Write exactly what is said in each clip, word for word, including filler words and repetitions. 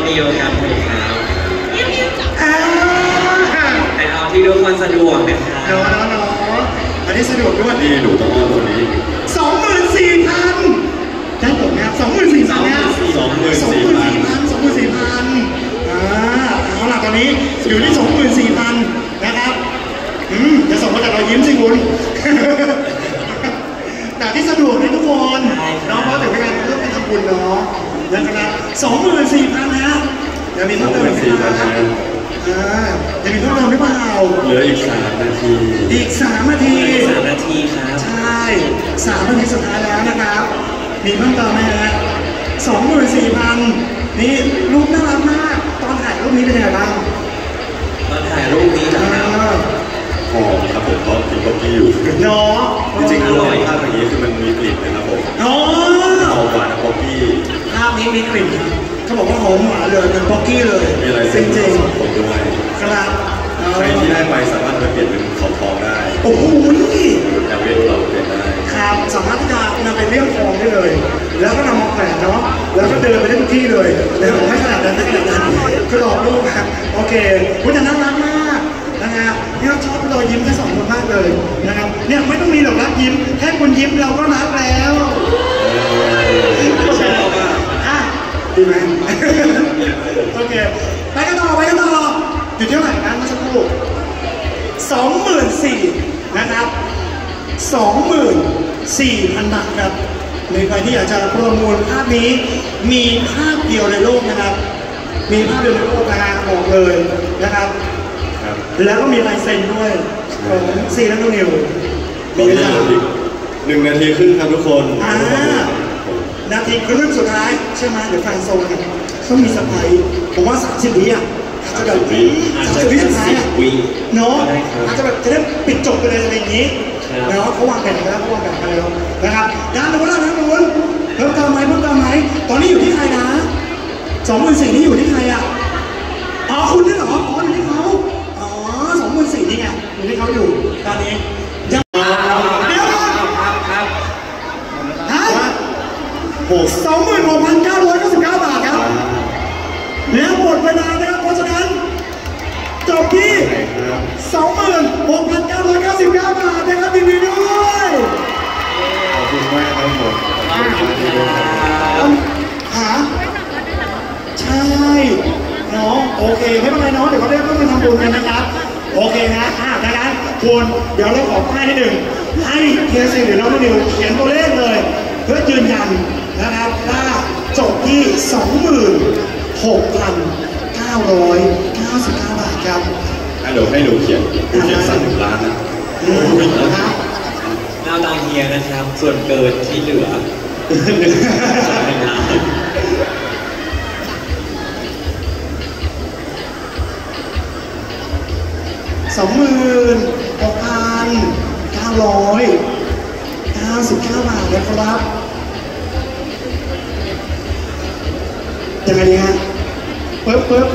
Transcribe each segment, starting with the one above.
เดียวกันเลยครับแต่เอาที่ทุกคนสะดวกนะครับเนาะเนาะเนาะอันนี้สะดวกด้วยนี่หนูต้องเอาตัวนี้สองหมื่นสี่พันได้ผมนะสองหมื่นสี่พันนะสองหมื่นสี่พันสองหมื่นสี่พันอ่าเอาล่ะตอนนี้อยู่ที่สองหมื่นสี่พันนะครับอืมจะส่งมาจากรอยยิ้มสิคุณแต่ที่สะดวกนะทุกคนเนาะเพราะถือเป็นการเริ่มไปทำบุญเนาะนะครับสองหมื่นสี่พันนะยังมีเพิ่มเติมไหมครับอ่ายังมีเพิ่มเติมหรือเปล่าเหลืออีกสามนาทีอีกสามนาทีสามนาทีครับใช่สามนาทีสุดท้ายแล้วนะครับมีเพิ่มเติมไหมฮะสองหมื่นสี่พันนี่รูปน่ารักมากตอนถ่ายรูปนี้เป็นยังไงบ้างตอนถ่ายรูปนี้นะครับหอมครับผมเพราะกินโกกี้อยู่เนาะจริงๆอร่อยภาพอย่างนี้คือมันมีกลิ่นนะครับผมเนาะหอมหวานโกกี้ภาพนี้มีกลิ่นเขาบอกว่าหอมหวานเลยเป็นโกกี้เลยมีอะไรจริงจริงผมด้วยครับใครที่ได้ไปสามารถไปเปลี่ยนเป็นของทองได้โอ้โหนี่อยากเปลี่ยนเราเปลี่ยนได้ครับสามารถที่จะนำไปเลี่ยมทองได้เลยแล้วก็นำมาแขวนเนาะแล้วก็เดินไปได้ทุกที่เลยแต่ผมไม่ขนาดนั้นไม่ขนาดนั้นคือหลอกลูกครับโอเคคุณจะน่ารักมากนะครับที่เราชอบรอยยิ้มแค่สองคนมากเลยนะครับเนี่ยไม่ต้องมีหรอกรักยิ้มแค่คุณยิ้มเราก็รักแล้วชอบอ่ะอ่ะดีไหมโอเคไปกันต่อไปกันต่ออยู่ที่เท่าไหร่นะเมื่อสักครู่สองหมื่นสี่นะครับสองหมื่นสี่พันบาทครับในใครที่อยากจะประมูลภาพนี้มีภาพเดียวในโลกนะครับมีภาพเดียวในโลกนะฮะบอกเลยนะครับแล้วก็มีลายเซ็นด้วยของซีและนุ่นนิวมีเวลาหนึ่งนาทีครึ่งครับทุกคนอ่านาทีครึ่งสุดท้ายใช่ไหมเดี๋ยวแฟนโซนกันต้องมีสไปร์ผมว่าสามสิบวิอ่ะอาจจะแบบสามสิบวิสุดท้ายอ่ะเนาะอาจจะแบบจะได้ปิดจบไปเลยอะไรอย่างนี้เนาะเขาวางแผนไปแล้วเขาวางแผนไปแล้วนะครับด้านนู้นด้านนู้นเพิ่มเติมไหมเพิ่มเติมไหมตอนนี้อยู่ที่ใครนะสองหมื่นสี่นี่อยู่ที่ใครอ่ะอ๋อคุณนี่เหรออ๋ออยู่ที่เขาอ๋อสองหมื่นสี่นี่ไงอยู่ที่เขาอยู่ตอนนี้ยังเดี๋ยวครับครับฮะสองหมื่นหกพันเก้าร้อยเก้าสิบเก้าบาทครับแล้วหมดเวลานะครับเพราะฉะนั้นจบที่ สองหมื่นหกพันเก้าร้อยเก้าสิบเก้า บาทนะครับยินดีด้วยขอบคุณมากครับผมหาใช่เนาะโอเคไม่เป็นไรเนาะเดี๋ยวเขาได้ร่วมกันทำบุญกันนะครับโอเคนะอ่ะดังนั้นคุณเดี๋ยวเราขอป้ายนิดหนึ่งให้เทียร์ซีหรือน้องนิวเขียนตัวเลขเลยเพื่อยืนยันนะครับว่าจบที่ สองหมื่นหกพันเก้าร้อยเก้าสิบเก้า บาทครับเดี๋ยวให้หนูเขียนเขียนสั่งหนึ่งล้านนะเอาตามเฮียนะครับส่วนเกินที่เหลือหนึ่งล้านสองหมื่นหกพันเก้าร้อยเก้าสิบเก้า บาทนะครับยังไงดีฮะปึ๊บปึ๊บ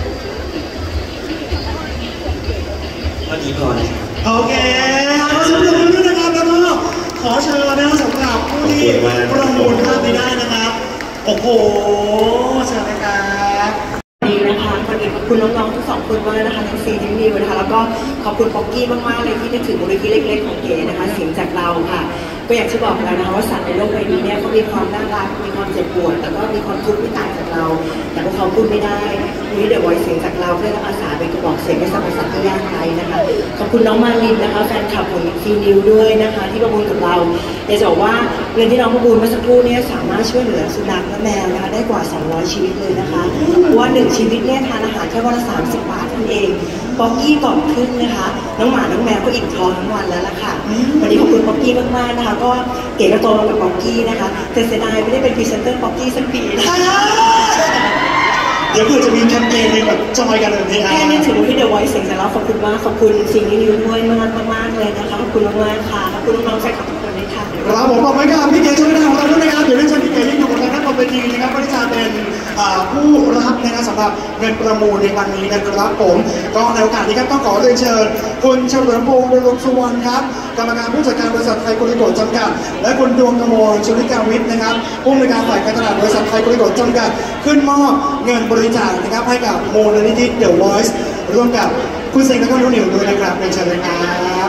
วันนี้พอเลยโอเคขอเชิญทุกท่านนะครับแล้วก็ขอเชิญนะสำหรับผู้ที่ประมูลภาพนี้ได้นะครับโอ้โหเชิญเลยครับดีนะคะคนอื่นขอบคุณน้องๆทั้งสองคนมากนะคะทั้งซีทั้งนิวนะคะแล้วก็ขอบคุณป๊อกกี้มากๆเลยที่นึกถึงมูลนิธิเล็กๆของเก๋นะคะเสียงจากเราค่ะก็อยากจะบอกแล้วนะคะว่าสัตว์ในโลกใบนี้เนี่ยเขามีความน่ารักมีความเจ็บปวดแล้วก็มีความทุกข์ที่ต่างจากเราแต่พวกเขาพูดไม่ได้วันนี้เดี๋ยวไว้เสียงจากเราเพื่ออาสาเป็นกระบอกเสียงให้สรรพสัตว์ที่ยากไร้นะคะขอบคุณน้องมาลินนะคะแฟนคลับของซีนิวด้วยนะคะที่ประมูลกับเราอยากจะบอกว่าเงินที่น้องประมูลเมื่อสักครู่นี้สามารถช่วยเหลือสุนัขและแมวนะคะได้กว่าสองร้อยชีวิตเลยนะคะเพราะว่าหนึ่งชีวิตเนี่ยทานอาหารแค่วันละสามสิบบาทนั่นเองป๊อกกี้ก่อนขึ้นนะคะน้องหมาน้องแมวก็อิ่มท้องทั้งวันแล้วล่ะค่ะวันนี้ขอบคุณป๊อกกี้มากๆนะคะก็เก๋ก็โตมากับป๊อกกี้นะคะแต่เสียดายไม่ได้เป็นพรีเซนเตอร์ป๊อกกี้สักปีนะคะเดี๋ยวเพื่อจะมีแคมเปญแบบจอยกันแบบนี้แค่นี้ถือว่าที่เดอะไวท์เสียงจากเราขอบคุณมากขอบคุณสิ่งนี้นิวด้วยมากมากเลยนะคะขอบคุณมากๆค่ะขอบคุณน้องๆแฟนคลับทุกคนด้วยค่ะเราผมบอกไว้ครับพี่เก๋ช่วยได้ของเราด้วยนะครับเดี๋ยวเรื่องชาติพี่เก๋ที่อยู่กับเราครับวทีนะครับก็จะเป็นผู้รับนะครับสำหรับเงินประมูลในวันนี้นะครับผมก็ในโอกาสนี้ครับต้องขอเรียนเชิญคุณเฉลิมพงษ์ดลสุวรรณครับกรรมการผู้จัดการบริษัทไทยโกลิโกะจำกัดและคุณดวงกมลชุลิกาวิทย์นะครับผู้อำนวยการฝ่ายการตลาดบริษัทไทยโกลิโกะจำกัดขึ้นมอบเงินบริจาคนะครับให้กับมูลนิธิ The Voice ร่วมกับคุณเซงและก็นุ่นนิวด้วยนะครับเป็นเชิญเลยครับ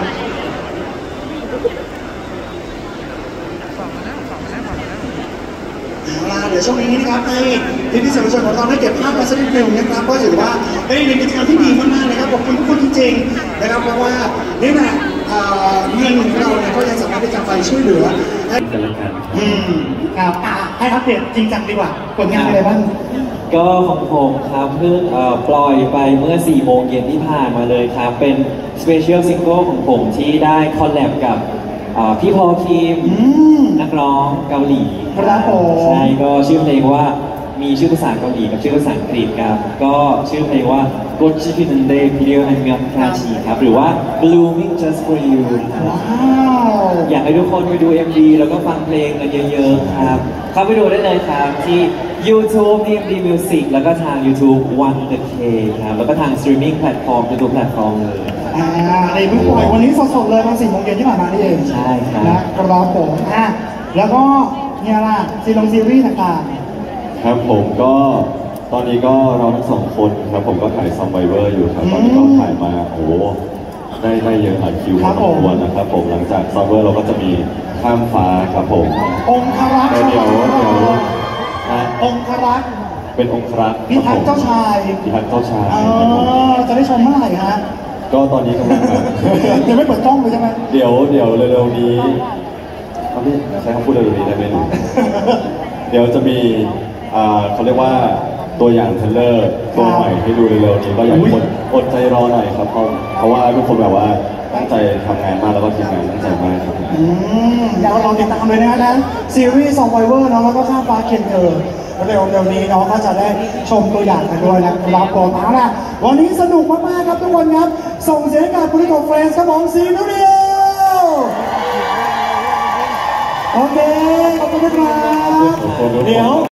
เดี๋ยวช่วงนี้นะครับให้พี่พี่สื่อมวลชนของเราได้เก็บภาพมาสักนิดหนึ่งนะครับก็ถือว่าเป็นอีกหนึ่งกิจกรรมที่ดีมากๆนะครับขอบคุณทุกคนจริงๆนะครับเพราะว่านี่แหละเงินของเราเนี่ยก็ยังสามารถที่จะไปช่วยเหลือให้กันและกันอืมครับให้อัปเดตจริงจังดีกว่าผลงานอะไรบ้างก็ของผมครับเพิ่งปล่อยไปเมื่อสี่โมงเย็นที่ผ่านมาเลยครับเป็นสเปเชียลซิงเกิลของผมที่ได้คอลแลบกับพี่พอคิมนักร้องเกาหลีครับผมใช่ก็ชื่อเพลงว่ามีชื่อภาษาเกาหลีกับชื่อภาษาอังกฤษครับก็ชื่อเพลงว่า 꽃이 피는데 필요하면 같이 ครับหรือว่า Blooming Just for You อยากให้ทุกคนไปดู เอ็ม วี แล้วก็ฟังเพลงกันเยอะๆครับเข้าไปดูได้เลยครับที่ YouTube ดี เอ็ม ดี Music แล้วก็ทาง YouTube วัน เดอะ เค ครับแล้วก็ทาง Streaming Platform ทุกแพลตฟอร์มเลยอ่าในเพิ่งปล่อยวันนี้สดๆเลยตอนสี่โมงเย็นที่ผ่านมานี่เองใช่ครับนะครับผมอ่ะแล้วก็เนี่ยล่ะซีรีส์ซีรีส์ต่างๆครับผมก็ตอนนี้ก็เราทั้งสองคนครับผมก็ถ่ายซัมไวเวอร์อยู่ครับตอนนี้ก็ถ่ายมาโอ้ได้ได้เยอะหลายคิวพอสมควรนะครับผมหลังจากซัมไวเวอร์เราก็จะมีข้ามฟ้าครับผมองครักษ์เดี๋ยวเดี๋ยวองครักษ์เป็นองครักษ์พิทักษ์เจ้าชายพิทักษ์เจ้าชายจะได้ชมเมื่อไหร่ฮะก็ตอนนี้กำลังยังไม่เปิดกล้องเลยใช่ไหมเดี๋ยวเดี๋ยวเร็วๆนี้เขาไม่ใช้คำพูดเร็วๆนี้ได้ไหมหนูเดี๋ยวจะมีเขาเรียกว่าตัวอย่างเทเลอร์ตัวใหม่ให้ดูเร็วๆนี้ก็อยากให้คนอดใจรอหน่อยครับเพราะเพราะว่าทุกคนแบบว่าตั้งใจทำงานมากแล้วก็ทีมงานตั้งใจมากครับอืมอยากลองติดตามเลยนะทั้งซีรีส์ซองไวเวอร์เนาะแล้วก็ข้ามฟ้าเคนเกอร์เร็วๆนี้เนาะก็จะได้ชมตัวอย่างกันด้วยนะครับผมเอาล่ะวันนี้สนุกมากๆครับทุกคนครับส่งเสียงกับคุณลิโกเฟรนส์ครับผมซีนูเดียวโอเคขอบคุณครับเดี๋ยว